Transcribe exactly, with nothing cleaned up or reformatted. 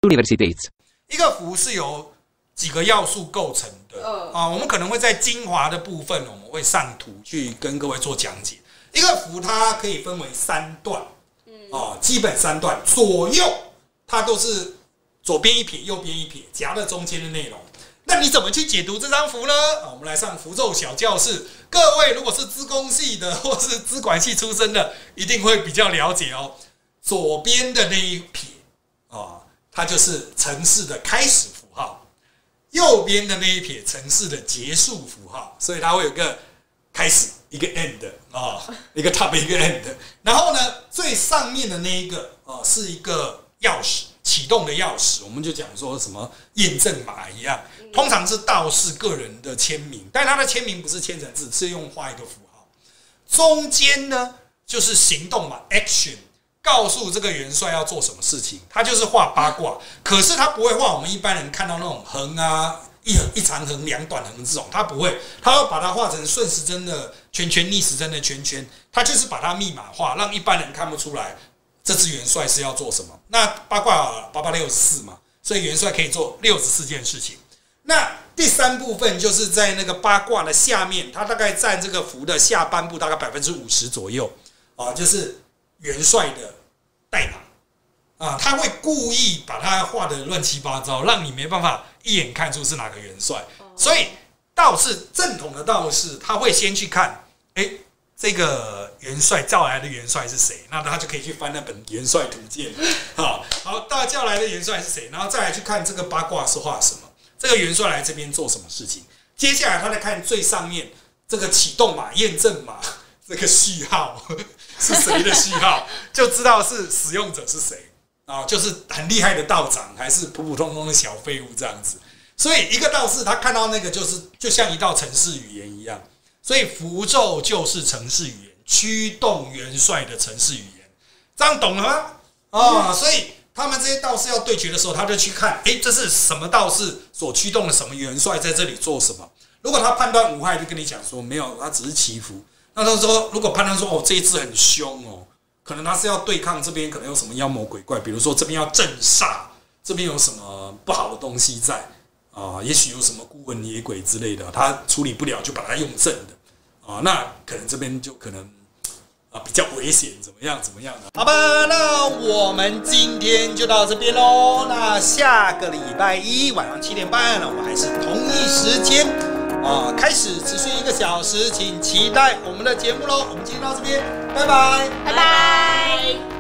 Universitates。 一个符是由几个要素构成的啊，我们可能会在精华的部分，我们会上图去跟各位做讲解。一个符它可以分为三段，啊，基本三段，左右它都是左边一撇，右边一撇，夹在中间的内容。那你怎么去解读这张符呢？啊，我们来上符咒小教室。各位如果是资工系的或是资管系出身的，一定会比较了解哦。左边的那一撇啊，它就是程式的开始符号；右边的那一撇，程式的结束符号。所以它会有一个开始，一个 end 啊，一个 top 一个 end。然后呢，最上面的那一个啊，是一个钥匙。启动的钥匙，我们就讲说什么验证码一样，通常是道士个人的签名，但他的签名不是签成字，是用画一个符号。中间呢就是行动嘛 ，action， 告诉这个元帅要做什么事情，他就是画八卦，可是他不会画我们一般人看到那种横啊，一一长横、两短横这种，他不会，他会把它画成顺时针的圈圈、逆时针的圈圈，他就是把它密码化，让一般人看不出来。这支元帅是要做什么？那八卦八八六十四嘛，所以元帅可以做六十四件事情。那第三部分就是在那个八卦的下面，它大概占这个符的下半部大概百分之五十左右啊，就是元帅的代码啊，他会故意把它画的乱七八糟，让你没办法一眼看出是哪个元帅。所以道士正统的道士，他会先去看，哎、欸。这个元帅叫来的元帅是谁？那他就可以去翻那本元帅图鉴。好，好，大叫来的元帅是谁？然后再来去看这个八卦是画什么，这个元帅来这边做什么事情。接下来他再看最上面这个启动码、验证码，这个序号是谁的序号，就知道是使用者是谁啊，就是很厉害的道长还是普普通通的小废物这样子。所以一个道士他看到那个就是就像一道程式语言一样。所以符咒就是程式语言，驱动元帅的程式语言，这样懂了吗？啊、哦，所以他们这些道士要对决的时候，他就去看，哎，这是什么道士所驱动的什么元帅在这里做什么？如果他判断无害，就跟你讲说没有，他只是祈福。那他说，如果判断说哦这一只很凶哦，可能他是要对抗这边可能有什么妖魔鬼怪，比如说这边要镇煞，这边有什么不好的东西在。啊，也许有什么孤魂野鬼之类的，他处理不了就把它用正的啊，那可能这边就可能啊比较危险，怎么样怎么样的？好吧，那我们今天就到这边喽。那下个礼拜一晚上七点半，我们还是同一时间啊，开始持续一个小时，请期待我们的节目喽。我们今天到这边，拜拜， 拜拜。